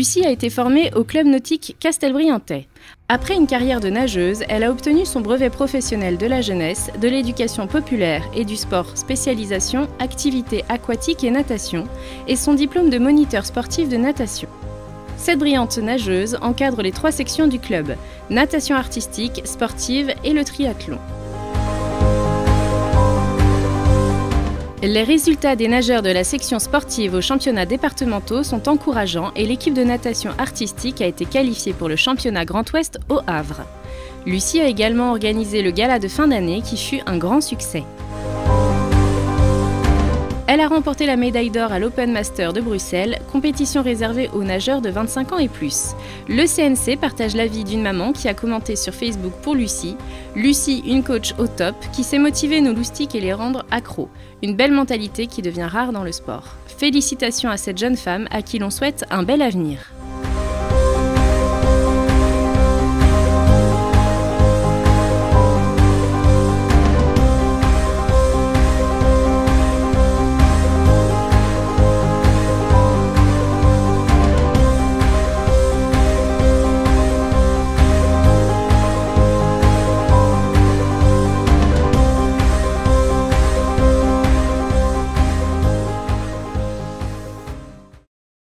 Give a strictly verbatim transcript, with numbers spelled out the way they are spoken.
Lucie a été formée au club nautique castelbriantais. Après une carrière de nageuse, elle a obtenu son brevet professionnel de la jeunesse, de l'éducation populaire et du sport spécialisation, activités aquatiques et natation, et son diplôme de moniteur sportif de natation. Cette brillante nageuse encadre les trois sections du club, natation artistique, sportive et le triathlon. Les résultats des nageurs de la section sportive aux championnats départementaux sont encourageants et l'équipe de natation artistique a été qualifiée pour le championnat Grand Ouest au Havre. Lucie a également organisé le gala de fin d'année qui fut un grand succès. Elle a remporté la médaille d'or à l'Open Master de Bruxelles, compétition réservée aux nageurs de vingt-cinq ans et plus. Le C N C partage l'avis d'une maman qui a commenté sur Facebook pour Lucie. Lucie, une coach au top, qui sait motiver nos loustiques et les rendre accros. Une belle mentalité qui devient rare dans le sport. Félicitations à cette jeune femme à qui l'on souhaite un bel avenir.